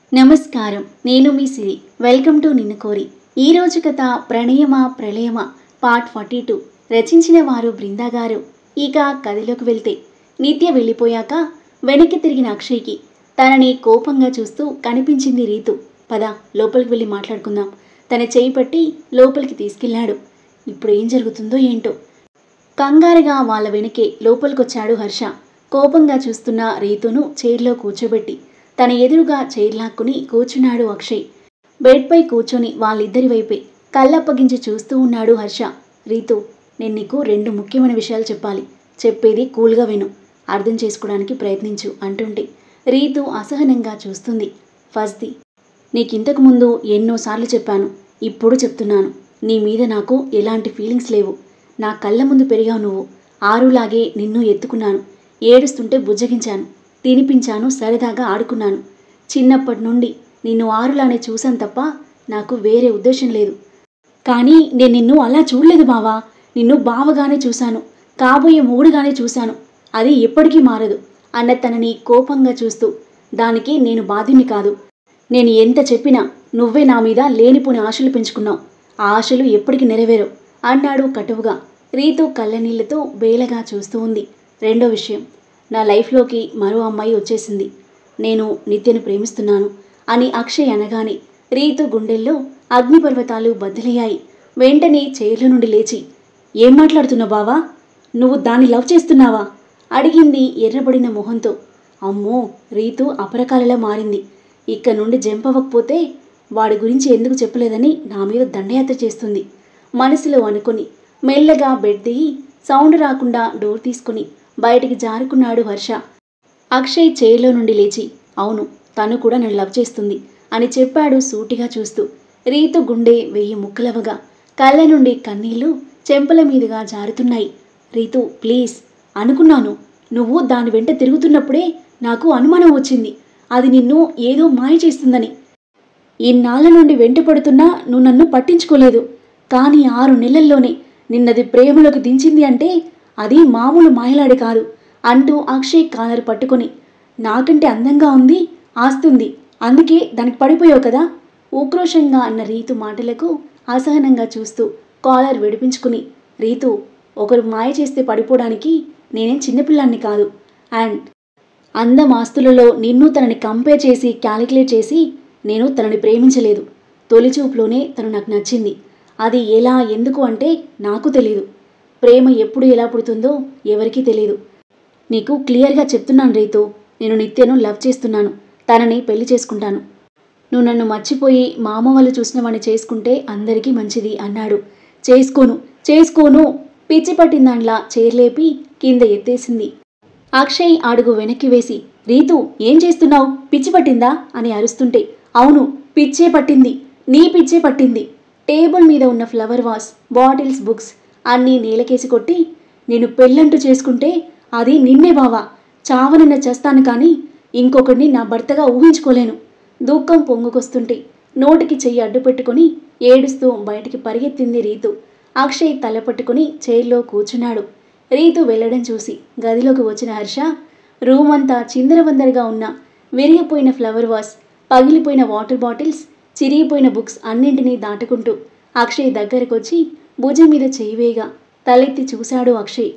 నమస్కారం. నేను మీ సిరి. Welcome to నిన్ను కోరి. ఈరోజు కథ ప్రణయమా ప్రళయమా పార్ట్ 42. రచించిన వారు బృందా గారు. ఇక కథలోకి వెళ్తే నిత్య వెళ్ళిపోయాక వెనక్కి తిరిగిన అక్షయ్కి తనని కోపంగా చూస్తూ కనిపించింది రీతు. పద లోపలికి వెళ్ళి మాట్లాడుకుందాం. తన చేయి పట్టి లోపలికి తీసుకెళ్లాడు. ఇప్పుడు ఏం జరుగుతుందో ఏంటో. కంగారుగా వాళ్ళ వెనకే లోపలికొచ్చాడు హర్ష. కోపంగా చూస్తున్న రీతును చైర్లో కూర్చోబెట్టి తన ఎదురుగా చైర్ లాక్కుని కూర్చున్నాడు అక్షయ్. బెడ్పై కూర్చొని వాళ్ళిద్దరి వైపే కళ్ళప్పగించి చూస్తూ ఉన్నాడు హర్ష. రీతు, నేను నీకు 2 ముఖ్యమైన విషయాలు చెప్పాలి. చెప్పేది కూల్గా విను, అర్థం చేసుకోవడానికి ప్రయత్నించు అంటుంటే రీతు అసహనంగా చూస్తుంది. ఫస్ట్ది, నీకింతకు ముందు ఎన్నోసార్లు చెప్పాను, ఇప్పుడు చెప్తున్నాను. నీ మీద నాకు ఎలాంటి ఫీలింగ్స్ లేవు. నా కళ్ళ ముందు పెరిగావు నువ్వు. ఆరులాగే నిన్ను ఎత్తుకున్నాను. ఏడుస్తుంటే బుజ్జగించాను, తినిపించాను, సరదాగా ఆడుకున్నాను. చిన్నప్పటి నుండి నిన్ను ఆరులానే చూశాను తప్ప నాకు వేరే ఉద్దేశం లేదు. కానీ నేను నిన్ను అలా చూడలేదు బావా. నిన్ను బావగానే చూశాను, కాబోయే మొగుడుగానే చూశాను. అది ఎప్పటికీ మారదు అన్న తనని కోపంగా చూస్తూ, దానికి నేను బాధ్యుని కాదు. నేను ఎంత చెప్పినా నువ్వే నా మీద లేనిపోని ఆశలు పెంచుకున్నావు. ఆ ఆశలు ఎప్పటికీ నెరవేరవు అన్నాడు కటువుగా. రీతు కళ్ళనీళ్లతో బేలగా చూస్తూ ఉంది. రెండో విషయం, నా లైఫ్లోకి మరో అమ్మాయి వచ్చేసింది. నేను నిత్యను ప్రేమిస్తున్నాను అని అక్షయ్ అనగానే రీతు గుండెల్లో అగ్నిపర్వతాలు బద్దలయ్యాయి. వెంటనే చైర్ల నుండి లేచి, ఏం మాట్లాడుతున్నావు బావా? నువ్వు దాన్ని లవ్ చేస్తున్నావా అడిగింది ఎర్రబడిన మొహంతో. అమ్మో, రీతు అపరకాలలా మారింది. ఇక్కడ నుండి జంపవ్వకపోతే వాడి గురించి ఎందుకు చెప్పలేదని నా మీద దండయాత్ర చేస్తుంది మనసులో అనుకుని మెల్లగా బెడ్ దిగి సౌండ్ రాకుండా డోర్ తీసుకుని బయటికి జారుకున్నాడు హర్ష. అక్షయ్ చైర్లో నుండి లేచి, అవును, తను కూడా నన్ను లవ్ చేస్తుంది అని చెప్పాడు సూటిగా చూస్తూ. రీతు గుండె 1000 ముక్కలవగా కళ్ళ నుండి కన్నీళ్లు చెంపల మీదుగా జారుతున్నాయి. రీతు ప్లీజ్, అనుకున్నాను. నువ్వు దాని వెంట తిరుగుతున్నప్పుడే నాకు అనుమానం వచ్చింది, అది నిన్ను ఏదో మాయ చేస్తుందని. ఇన్నాళ్ళ నుండి వెంటపడుతున్నా నువ్వు నన్ను పట్టించుకోలేదు. కానీ 6 నెలల్లోనే నిన్నది ప్రేమలోకి దించింది అంటే అది మామూలు మాయలాడి కాదు అంటూ అక్షయ్ కాలర్ పట్టుకొని, నాకంటే అందంగా ఉంది, ఆస్తుంది, అందుకే దానికి పడిపోయావు కదా ఉక్రోషంగా అన్న రీతు మాటలకు అసహనంగా చూస్తూ కాలర్ విడిపించుకుని, రీతు, ఒకరు మాయ చేస్తే పడిపోవడానికి నేనేం చిన్నపిల్లాన్ని కాదు. అండ్ అందం ఆస్తులలో నిన్ను తనని కంపేర్ చేసి క్యాలిక్యులేట్ చేసి నేను తనని ప్రేమించలేదు. తొలిచూపులోనే తను నాకు నచ్చింది. అది ఎలా ఎందుకు అంటే నాకు తెలీదు. ప్రేమ ఎప్పుడు ఎలా పుడుతుందో ఎవరికీ తెలీదు. నీకు క్లియర్గా చెప్తున్నాను రీతు, నేను నిత్యను లవ్ చేస్తున్నాను. తనని పెళ్లి చేసుకుంటాను. నువ్వు నన్ను మర్చిపోయి మా అమ్మ వాళ్ళు చూసిన వాడిని చేసుకుంటే అందరికీ మంచిది అన్నాడు. చేసుకోను చేసుకోను పిచ్చి పట్టిందాన్లా చైర్లేపి కింద ఎత్తేసింది. అక్షయ్ అడుగు వెనక్కి వేసి, రీతు ఏం చేస్తున్నావు, పిచ్చి పట్టిందా అని అరుస్తుంటే, అవును పిచ్చే పట్టింది, నీ పిచ్చే పట్టింది. టేబుల్ మీద ఉన్న ఫ్లవర్ వాస్, బాటిల్స్, బుక్స్ అన్నీ నేలకేసి కొట్టి, నేను పెళ్ళంటూ చేసుకుంటే అది నిన్నే బావా. చావనన్న చేస్తాను కానీ ఇంకొకడిని నా భర్తగా ఊహించుకోలేను. దుఃఖం పొంగుకొస్తుంటే నోటికి చెయ్యి అడ్డు పెట్టుకుని ఏడుస్తూ బయటికి పరిగెత్తింది రీతు. అక్షయ్ తల పట్టుకుని చైర్లో కూర్చున్నాడు. రీతు వెళ్ళడం చూసి గదిలోకి వచ్చిన హర్ష రూమ్ అంతా చిందరవందరగా ఉన్న విరిగిపోయిన ఫ్లవర్ వాస్, పగిలిపోయిన వాటర్ బాటిల్స్, చిరిగిపోయిన బుక్స్ అన్నింటినీ దాటుకుంటూ అక్షయ్ దగ్గరకొచ్చి భుజం మీద చేయివేగా తలెత్తి చూశాడు అక్షయ్.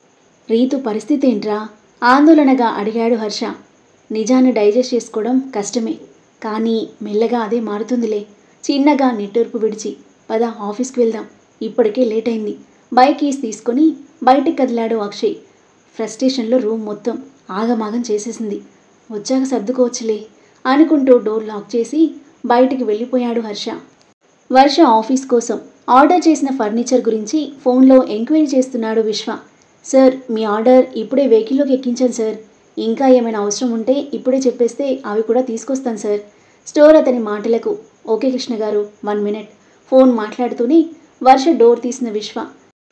రీతు పరిస్థితి ఏంట్రా ఆందోళనగా అడిగాడు హర్ష. నిజాన్ని డైజెస్ట్ చేసుకోవడం కష్టమే, కానీ మెల్లగా అదే మారుతుందిలే. చిన్నగా నిట్టూర్పు విడిచి, పద ఆఫీస్కి వెళ్దాం, ఇప్పటికే లేట్ అయింది. బైక్ కీస్ తీసుకొని బయటికి కదిలాడు అక్షయ్. ఫ్రస్ట్రేషన్లో రూమ్ మొత్తం ఆగమాగం చేసేసింది. వచ్చాక సర్దుకోవచ్చులే అనుకుంటూ డోర్ లాక్ చేసి బయటికి వెళ్ళిపోయాడు హర్ష. వర్ష ఆఫీస్ కోసం ఆర్డర్ చేసిన ఫర్నిచర్ గురించి ఫోన్లో ఎంక్వైరీ చేస్తున్నాడు విశ్వ. సార్, మీ ఆర్డర్ ఇప్పుడే వెహికల్లోకి ఎక్కించాను సార్. ఇంకా ఏమైనా అవసరం ఉంటే ఇప్పుడే చెప్పేస్తే అవి కూడా తీసుకొస్తాను సార్. స్టోర్ అతని మాటలకు, ఓకే కృష్ణ గారు, 1 మినిట్ ఫోన్ మాట్లాడుతూనే వర్ష డోర్ తీసిన విశ్వ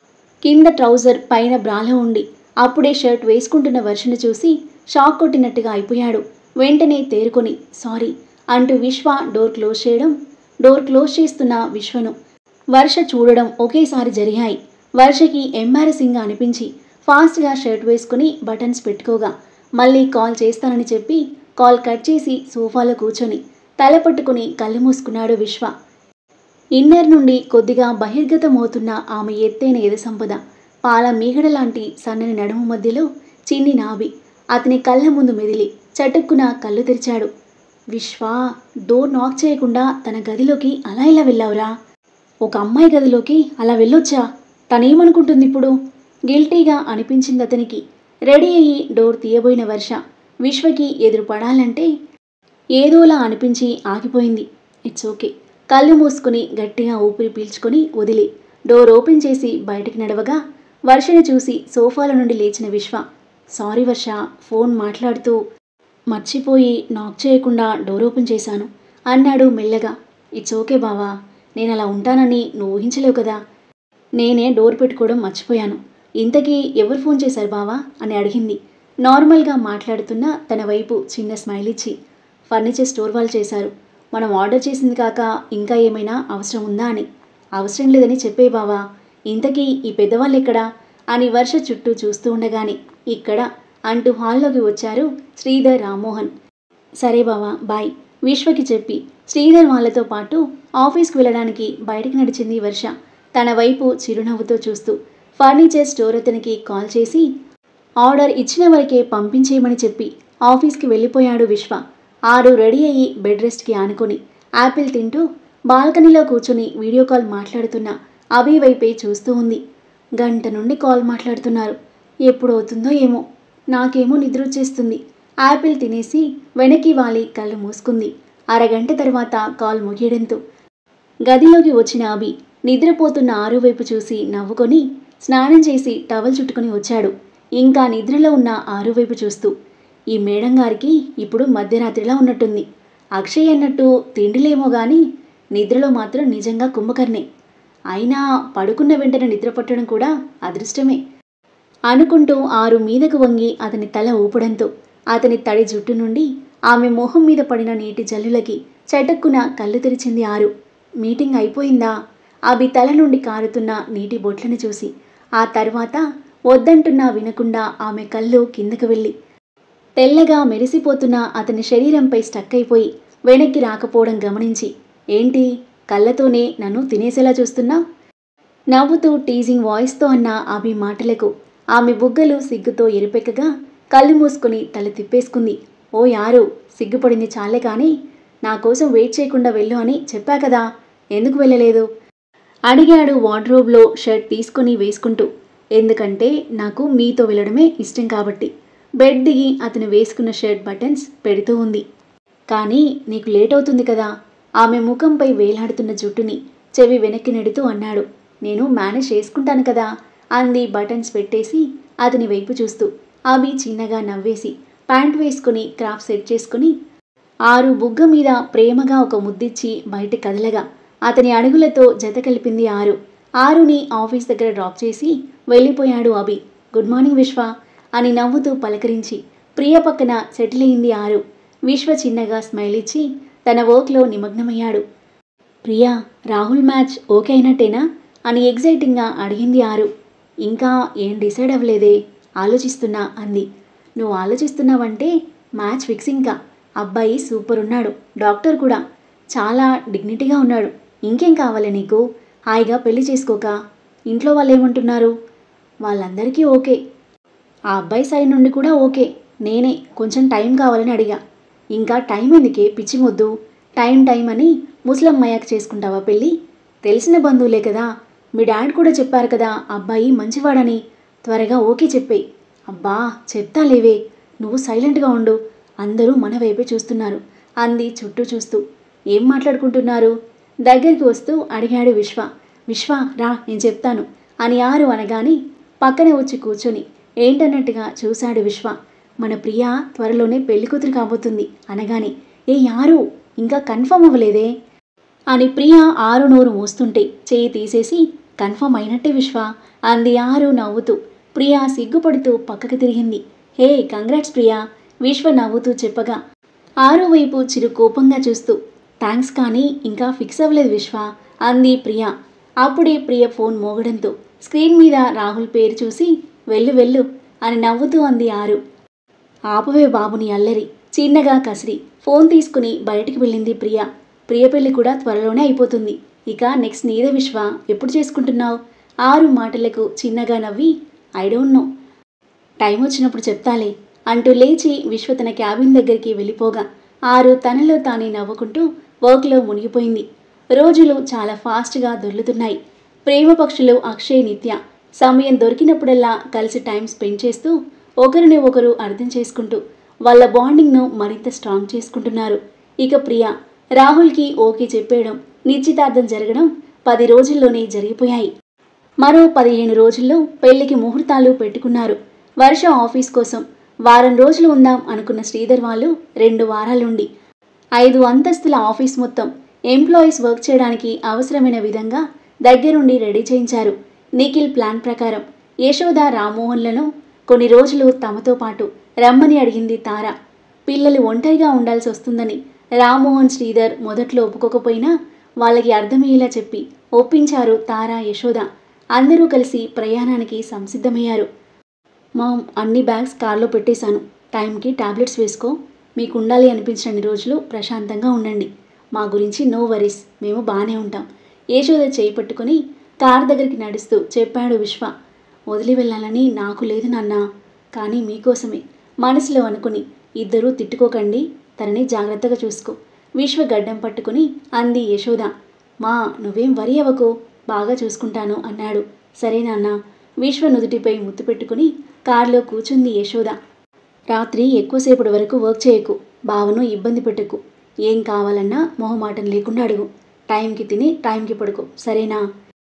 కింద ట్రౌజర్ పైన బ్రాలో ఉండి అప్పుడే షర్ట్ వేసుకుంటున్న వర్షను చూసి షాక్ కొట్టినట్టుగా అయిపోయాడు. వెంటనే తేరుకొని సారీ అంటూ విశ్వ డోర్ క్లోజ్ చేస్తున్న విశ్వను వర్ష చూడడం ఒకేసారి జరిగాయి. వర్షకి ఎంబారసింగ్గా అనిపించి ఫాస్ట్గా షర్ట్ వేసుకుని బటన్స్ పెట్టుకోగా మళ్ళీ కాల్ చేస్తానని చెప్పి కాల్ కట్ చేసి సోఫాలో కూర్చొని తల పట్టుకుని కళ్ళు మూసుకున్నాడు విశ్వ. ఇన్నర్ నుండి కొద్దిగా బహిర్గతమవుతున్న ఆమె ఎత్తైన ఎదసంపద, పాల మీగడ లాంటి సన్నని నడుము మధ్యలో చిన్ని నాభి అతని కళ్ళ ముందు మెదిలి చటుక్కున కళ్ళు తెరిచాడు. విశ్వ, డోర్ నాక్ చేయకుండా తన గదిలోకి అలా ఇలా వెళ్ళావురా? ఒక అమ్మాయి గదిలోకి అలా వెళ్ళొచ్చా? తనేమనుకుంటుంది ఇప్పుడు? గిల్టీగా అనిపించింది అతనికి. రెడీ అయ్యి డోర్ తీయబోయిన వర్ష విశ్వకి ఎదురు పడాలంటే ఏదోలా అనిపించి ఆగిపోయింది. It's okay. కళ్ళు మూసుకుని గట్టిగా ఊపిరి పీల్చుకొని వదిలి డోర్ ఓపెన్ చేసి బయటికి నడవగా వర్షని చూసి సోఫాల నుండి లేచిన విశ్వ, సారీ వర్ష, ఫోన్ మాట్లాడుతూ మర్చిపోయి నాక్ చేయకుండా డోర్ ఓపెన్ చేశాను అన్నాడు మెల్లగా. ఇట్స్ ఓకే బావా, నేను అలా ఉంటానని నువ్వు ఊహించలేవు కదా. నేనే డోర్ పెట్టుకోవడం మర్చిపోయాను. ఇంతకీ ఎవరు ఫోన్ చేశారు బావా అని అడిగింది. నార్మల్గా మాట్లాడుతున్న తన వైపు చిన్న స్మైల్ ఇచ్చి, ఫర్నిచర్ స్టోర్ వాళ్ళు చేశారు. మనం ఆర్డర్ చేసింది కాక ఇంకా ఏమైనా అవసరం ఉందా అని. అవసరం లేదని చెప్పే బావా. ఇంతకీ ఈ పెద్దవాళ్ళు ఎక్కడా అని వర్ష చుట్టూ చూస్తూ ఉండగానే ఇక్కడ అంటూ హాల్లోకి వచ్చారు శ్రీధర్, రామ్మోహన్. సరే బావా, బాయ్ విశ్వకి చెప్పి శ్రీధర్ వాళ్ళతో పాటు ఆఫీస్కి వెళ్ళడానికి బయటికి నడిచింది వర్ష తన వైపు చిరునవ్వుతో చూస్తూ. ఫర్నిచర్ స్టోర్ అతనికి కాల్ చేసి ఆర్డర్ ఇచ్చిన వరకే పంపించేయమని చెప్పి ఆఫీస్కి వెళ్ళిపోయాడు విశ్వ. ఆరు రెడీ అయ్యి బెడ్ రెస్ట్కి ఆనుకొని యాపిల్ తింటూ బాల్కనీలో కూర్చుని వీడియో కాల్ మాట్లాడుతున్న అభి వైపే చూస్తూ ఉంది. గంట నుండి కాల్ మాట్లాడుతున్నారు. ఎప్పుడవుతుందో ఏమో. నాకేమో నిద్ర వచ్చేస్తుంది. యాపిల్ తినేసి వెనక్కి వాలి కళ్ళు మూసుకుంది. అరగంట తర్వాత కాల్ ముగియడంతో గదిలోకి వచ్చిన అభి నిద్రపోతున్న ఆరు వైపు చూసి నవ్వుకొని స్నానం చేసి టవల్ చుట్టుకుని వచ్చాడు. ఇంకా నిద్రలో ఉన్న ఆరు వైపు చూస్తూ, ఈ మేడం గారికి ఇప్పుడు మధ్యరాత్రిలా ఉన్నట్టుంది. అక్షయ్ అన్నట్టు తిండిలేమో గాని నిద్రలో మాత్రం నిజంగా కుంభకర్ణే. అయినా పడుకున్న వెంటనే నిద్ర పట్టడం కూడా అదృష్టమే అనుకుంటూ ఆరు మీదకు వంగి అతని తల ఊపడంతో అతని తడి జుట్టు నుండి ఆమె మొహం మీద పడిన నీటి జల్లులకి చటుక్కున కళ్ళు తెరిచింది ఆరు. మీటింగ్ అయిపోయిందా? అభి తల నుండి కారుతున్న నీటి బొట్లను చూసి ఆ తర్వాత వద్దంటున్నా వినకుండా ఆమె కళ్ళు కిందకు వెళ్ళి తెల్లగా మెరిసిపోతున్న అతని శరీరంపై స్టక్ అయిపోయి వెనక్కి రాకపోవడం గమనించి, ఏంటి కళ్ళతోనే నన్ను తినేసేలా చూస్తున్నా? నవ్వుతూ టీజింగ్ వాయిస్తో అన్న అభి మాటలకు ఆమె బుగ్గలు సిగ్గుతో ఎరుపెక్కగా కళ్ళు మూసుకొని తల తిప్పేసుకుంది. ఓ యారు, సిగ్గుపడింది చాలే కానీ నా కోసం వెయిట్ చేయకుండా వెళ్ళు అని చెప్పా కదా, ఎందుకు వెళ్ళలేదు అడిగాడు వార్డ్రోబ్లో షర్ట్ తీసుకొని వేసుకుంటూ. ఎందుకంటే నాకు మీతో వెళ్ళడమే ఇష్టం కాబట్టి. బెడ్ దిగి అతను వేసుకున్న షర్ట్ బటన్స్ పెడుతూ ఉంది. కానీ నీకు లేట్ అవుతుంది కదా. ఆమె ముఖంపై వేలాడుతున్న జుట్టుని చెవి వెనక్కి నెడుతూ అన్నాడు. నేను మేనేజ్ చేసుకుంటాను కదా అంది బటన్స్ పెట్టేసి అతని వైపు చూస్తూ. అవి చిన్నగా నవ్వేసి ప్యాంట్ వేసుకుని క్రాప్ సెట్ చేసుకుని ఆరు బుగ్గ మీద ప్రేమగా ఒక ముద్దిచ్చి బయట కదలగా అతని అడుగులతో జత కలిపింది ఆరు. ఆరుని ఆఫీస్ దగ్గర డ్రాప్ చేసి వెళ్ళిపోయాడు అభి. గుడ్ మార్నింగ్ విశ్వ అని నవ్వుతూ పలకరించి ప్రియ పక్కన సెటిల్ అయింది ఆరు. విశ్వ చిన్నగా స్మైల్ ఇచ్చి తన వర్క్లో నిమగ్నమయ్యాడు. ప్రియా, రాహుల్ మ్యాచ్ ఓకే అయినట్టేనా అని ఎగ్జైటింగ్గా అడిగింది ఆరు. ఇంకా ఏం డిసైడ్ అవ్వలేదే, ఆలోచిస్తున్నా అంది. నువ్వు ఆలోచిస్తున్నావంటే మ్యాచ్ ఫిక్సింగ్గా. అబ్బాయి సూపర్ ఉన్నాడు, డాక్టర్ కూడా చాలా డిగ్నిటీగా ఉన్నాడు. ఇంకేం కావాలి నీకు? హాయిగా పెళ్లి చేసుకోక. ఇంట్లో వాళ్ళు ఏమంటున్నారు? వాళ్ళందరికీ ఓకే. ఆ అబ్బాయి సైడ్ నుండి కూడా ఓకే. నేనే కొంచెం టైం కావాలని అడిగా. ఇంకా టైం ఎందుకే పిచ్చి మొద్దు? టైం అని ముసలమ్మయ్యాక చేసుకుంటావా పెళ్ళి? తెలిసిన బంధువులే కదా. మీ డాడ్ కూడా చెప్పారు కదా అబ్బాయి మంచివాడని. త్వరగా ఓకే చెప్పేయి. అబ్బా చెప్తా లేవే, నువ్వు సైలెంట్గా ఉండు. అందరూ మన వైపే చూస్తున్నారు అంది చుట్టూ చూస్తూ. ఏం మాట్లాడుకుంటున్నారు? దగ్గరికి వస్తూ అడిగాడు విశ్వ. విశ్వ రా, నేను చెప్తాను అని ఆరు అనగానే పక్కనే వచ్చి కూర్చొని ఏంటన్నట్టుగా చూశాడు విశ్వ. మన ప్రియ త్వరలోనే పెళ్లికూతురు కాబోతుంది అనగానే, ఏ యారు ఇంకా కన్ఫర్మ్ అవ్వలేదే అని ప్రియ ఆరు నోరు మూస్తుంటే చేయి తీసేసి, కన్ఫర్మ్ అయినట్టే విశ్వ అంది ఆరు నవ్వుతూ. ప్రియ సిగ్గుపడుతూ పక్కకి తిరిగింది. హే కంగ్రాట్స్ ప్రియా విశ్వ నవ్వుతూ చెప్పగా ఆరు వైపు చిరు కోపంగా చూస్తూ, థ్యాంక్స్ కానీ ఇంకా ఫిక్స్ అవ్వలేదు విశ్వ అంది ప్రియ. అప్పుడే ప్రియ ఫోన్ మోగడంతో స్క్రీన్ మీద రాహుల్ పేరు చూసి వెళ్ళు వెళ్ళు అని నవ్వుతూ అంది ఆరు. ఆపవే బాబుని అల్లరి చిన్నగా కసిరి ఫోన్ తీసుకుని బయటికి వెళ్ళింది ప్రియ. ప్రియ పెళ్లి కూడా త్వరలోనే అయిపోతుంది. ఇక నెక్స్ట్ నీదే విశ్వ, ఎప్పుడు చేసుకుంటున్నావు? ఆరు మాటలకు చిన్నగా నవ్వి ఐ డోంట్ నో, టైం వచ్చినప్పుడు చెప్తాలే అంటూ లేచి విశ్వ తన క్యాబిన్ దగ్గరికి వెళ్ళిపోగా ఆరు తనలో తానే నవ్వుకుంటూ వర్క్లో మునిగిపోయింది. రోజులు చాలా ఫాస్ట్గా దొర్లుతున్నాయి. ప్రేమ పక్షులు అక్షయ్, నిత్య సమయం దొరికినప్పుడల్లా కలిసి టైం స్పెండ్ చేస్తూ ఒకరిని ఒకరు అర్థం చేసుకుంటూ వాళ్ళ బాండింగ్ను మరింత స్ట్రాంగ్ చేసుకుంటున్నారు. ఇక ప్రియ రాహుల్కి ఓకే చెప్పేయడం, నిశ్చితార్థం జరగడం 10 రోజుల్లోనే జరిగిపోయాయి. మరో 15 రోజుల్లో పెళ్లికి ముహూర్తాలు పెట్టుకున్నారు. వర్ష ఆఫీస్ కోసం వారం రోజులు ఉందాం అనుకున్న శ్రీధర్ వాళ్ళు 2 వారాలుండి 5 అంతస్తుల ఆఫీస్ మొత్తం ఎంప్లాయీస్ వర్క్ చేయడానికి అవసరమైన విధంగా దగ్గరుండి రెడీ చేయించారు. నిఖిల్ ప్లాన్ ప్రకారం యశోద, రామ్మోహన్లను కొన్ని రోజులు తమతో పాటు రమ్మని అడిగింది తార. పిల్లలు ఒంటరిగా ఉండాల్సి వస్తుందని రామ్మోహన్, శ్రీధర్ మొదట్లో ఒప్పుకోకపోయినా వాళ్ళకి అర్థమయ్యేలా చెప్పి ఒప్పించారు తార, యశోద. అందరూ కలిసి ప్రయాణానికి సంసిద్ధమయ్యారు. మామ్, అన్ని బ్యాగ్స్ కార్లో పెట్టేశాను. టైంకి టాబ్లెట్స్ వేసుకో. మీకు ఉండాలి అనిపించని రోజులు ప్రశాంతంగా ఉండండి. మా గురించి నో వరీస్, మేము బాగానే ఉంటాం. యశోద చేయి పట్టుకుని కార్ దగ్గరికి నడుస్తూ చెప్పాడు విశ్వ. వదిలి వెళ్ళాలని నాకు లేదు నాన్న, కానీ మీకోసమే మనసులో అనుకుని ఇద్దరూ తిట్టుకోకండి, తనని జాగ్రత్తగా చూసుకో. విశ్వ గడ్డం పట్టుకుని అంది యశోద. మా, నువ్వేం వరి అవ్వకు, బాగా చూసుకుంటాను అన్నాడు. సరే నాన్న. విశ్వ నుదుటిపై ముద్దు పెట్టుకుని కారులో కూర్చుంది యశోద. రాత్రి ఎక్కువసేపటి వరకు వర్క్ చేయకు, బావను ఇబ్బంది పెట్టకు. ఏం కావాలన్నా మొహమాటం లేకుండా అడుగు. టైంకి తిని టైంకి పడుకో, సరేనా?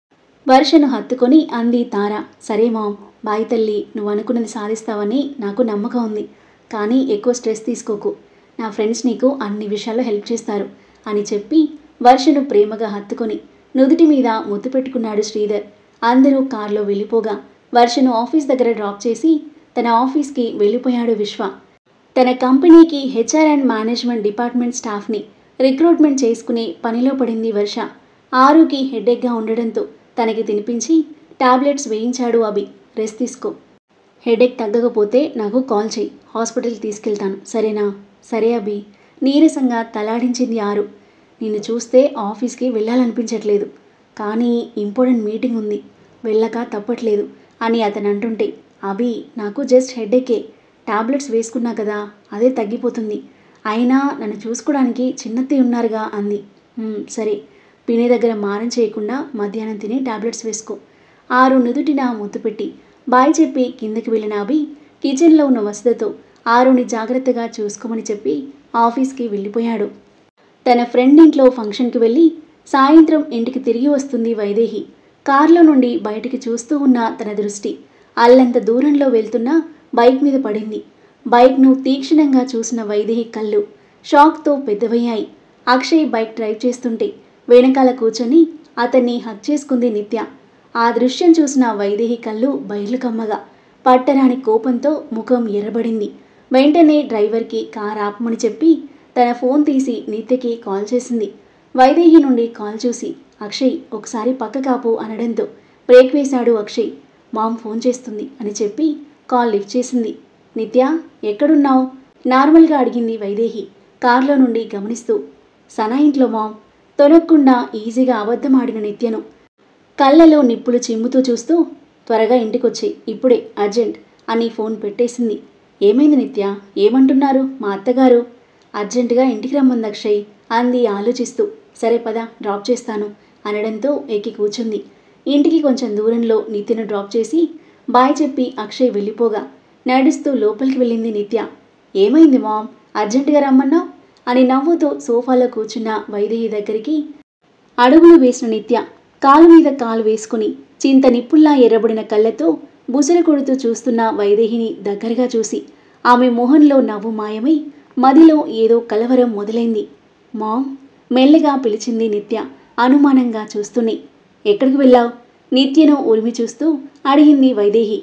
వర్షను హత్తుకొని అంది తార. సరే మామ్, బాయ్ తల్లి. నువ్వు అనుకున్నది సాధిస్తావని నాకు నమ్మకం ఉంది, కానీ ఎక్కువ స్ట్రెస్ తీసుకోకు. నా ఫ్రెండ్స్ నీకు అన్ని విషయాల్లో హెల్ప్ చేస్తారు అని చెప్పి వర్షను ప్రేమగా హత్తుకొని నుదుటి మీద ముద్దు పెట్టుకున్నాడు శ్రీధర్. అందరూ కారులో వెళ్ళిపోగా వర్షను ఆఫీస్ దగ్గర డ్రాప్ చేసి తన ఆఫీస్కి వెళ్ళిపోయాడు విశ్వ. తన కంపెనీకి హెచ్ఆర్ అండ్ మేనేజ్మెంట్ డిపార్ట్మెంట్ స్టాఫ్ని రిక్రూట్మెంట్ చేసుకునే పనిలో పడింది వర్ష. ఆరుకి హెడేక్గా ఉండడంతో తనకి తినిపించి టాబ్లెట్స్ వేయించాడు అభి. రెస్ట్ తీసుకో, హెడేక్ తగ్గకపోతే నాకు కాల్ చేయి, హాస్పిటల్కి తీసుకెళ్తాను, సరేనా? సరే అభి. నీరసంగా తలాడించింది ఆరు. నిన్ను చూస్తే ఆఫీస్కి వెళ్ళాలనిపించట్లేదు, కానీ ఇంపార్టెంట్ మీటింగ్ ఉంది, వెళ్ళక తప్పట్లేదు అని అతను అంటుంటే, అభి నాకు జస్ట్ హెడేకే, టాబ్లెట్స్ వేసుకున్నా కదా, అదే తగ్గిపోతుంది. అయినా నన్ను చూసుకోవడానికి చిన్నత్తి ఉన్నారుగా అంది. సరే, పిన్ని దగ్గర మారం చేయకుండా మధ్యాహ్నం తిని టాబ్లెట్స్ వేసుకో. ఆరు నుదుటిన ముద్దు పెట్టి బాయ్ చెప్పి కిందకి వెళ్ళిన అభి కిచెన్లో ఉన్న వసుదతో ఆరుని జాగ్రత్తగా చూసుకోమని చెప్పి ఆఫీస్కి వెళ్ళిపోయాడు. తన ఫ్రెండ్ ఇంట్లో ఫంక్షన్కి వెళ్ళి సాయంత్రం ఇంటికి తిరిగి వస్తుంది వైదేహి. కారులో నుండి బయటికి చూస్తూ ఉన్న తన దృష్టి అల్లంత దూరంలో వెళ్తున్న బైక్ మీద పడింది. బైక్ను తీక్షణంగా చూసిన వైదేహి కళ్ళు షాక్తో పెద్దవయ్యాయి. అక్షయ్ బైక్ డ్రైవ్ చేస్తుంటే వెనకాల కూర్చొని అతన్ని హక్ చేసుకుంది నిత్య. ఆ దృశ్యం చూసిన వైదేహి కళ్ళు బయలు కమ్మగా పట్టరాని కోపంతో ముఖం ఎర్రబడింది. వెంటనే డ్రైవర్కి కార్ ఆపమని చెప్పి తన ఫోన్ తీసి నిత్యకి కాల్ చేసింది. వైదేహి నుండి కాల్ చూసి అక్షయ్ ఒకసారి పక్క కాపు అనడంతో బ్రేక్ వేశాడు అక్షయ్. మామ్ ఫోన్ చేస్తుంది అని చెప్పి కాల్ లిఫ్ట్ చేసింది. నిత్య, ఎక్కడున్నావు? నార్మల్గా అడిగింది వైదేహి కార్లో నుండి గమనిస్తూ. సనా ఇంట్లో మామ్. తొనక్కుండా ఈజీగా అబద్ధం ఆడిన నిత్యను కళ్ళలో నిప్పులు చిమ్ముతూ చూస్తూ త్వరగా ఇంటికొచ్చి ఇప్పుడే అర్జెంట్ అని ఫోన్ పెట్టేసింది. ఏమైంది నిత్య, ఏమంటున్నారు మా అత్తగారు? అర్జెంటుగా ఇంటికి రమ్మంది అక్షయ్ అంది ఆలోచిస్తూ. సరే పద, డ్రాప్ చేస్తాను అనడంతో ఎక్కి కూర్చుంది. ఇంటికి కొంచెం దూరంలో నిత్యను డ్రాప్ చేసి బాయ్ చెప్పి అక్షయ్ వెళ్ళిపోగా నడుస్తూ లోపలికి వెళ్ళింది నిత్య. ఏమైంది మామ్, అర్జెంటుగా రమ్మన్నావు అని నవ్వుతూ సోఫాలో కూర్చున్న వైదేహి దగ్గరికి అడుగులు వేసిన నిత్య కాలు మీద కాలు వేసుకుని చింత నిప్పుల్లా ఎర్రబడిన కళ్ళతో బుసలు కొడుతూ చూస్తున్న వైదేహిని దగ్గరగా చూసి ఆమె మొహంలో నవ్వు మాయమై మదిలో ఏదో కలవరం మొదలైంది. మామ్, మెల్లగా పిలిచింది నిత్య అనుమానంగా చూస్తూనే. ఎక్కడికి వెళ్ళావు? నిత్యను ఉరిమి చూస్తూ అడిగింది వైదేహి.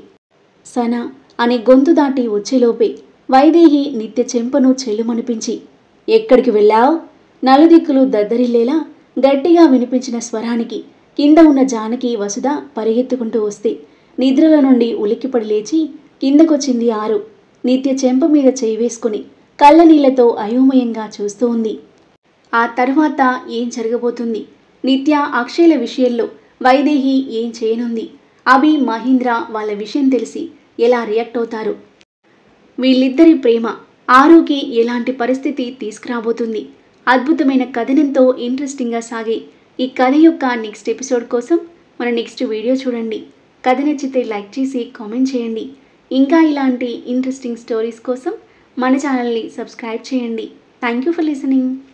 సనా అని గొంతు దాటి వచ్చేలోపే వైదేహి నిత్య చెంపను చెల్లుమనిపించి ఎక్కడికి వెళ్ళావు? నలుదిక్కులు దద్దరిల్లేలా గట్టిగా వినిపించిన స్వరానికి కింద ఉన్న జానకి, వసుధ పరిగెత్తుకుంటూ వస్తే నిద్రలో నుండి ఉలిక్కిపడి లేచి కిందకొచ్చింది ఆరు. నిత్య చెంప మీద చేయి వేసుకుని కళ్ళనీళ్లతో అయోమయంగా చూస్తూ ఉంది. ఆ తర్వాత ఏం జరగబోతుంది? నిత్య అక్షయ్ల విషయంలో వైదేహి ఏం చేయనుంది? అభి మహేంద్ర వాళ్ళ విషయం తెలిసి ఎలా రియాక్ట్ అవుతారు? వీళ్ళిద్దరి ప్రేమ ఆరుకి ఎలాంటి పరిస్థితి తీసుకురాబోతుంది? అద్భుతమైన కథనంతో ఇంట్రెస్టింగ్గా సాగే ఈ కథ యొక్క నెక్స్ట్ ఎపిసోడ్ కోసం మన నెక్స్ట్ వీడియో చూడండి. కథ నచ్చితే లైక్ చేసి కామెంట్ చేయండి. ఇంకా ఇలాంటి ఇంట్రెస్టింగ్ స్టోరీస్ కోసం మన ఛానల్ని సబ్స్క్రైబ్ చేయండి. Thank you for listening.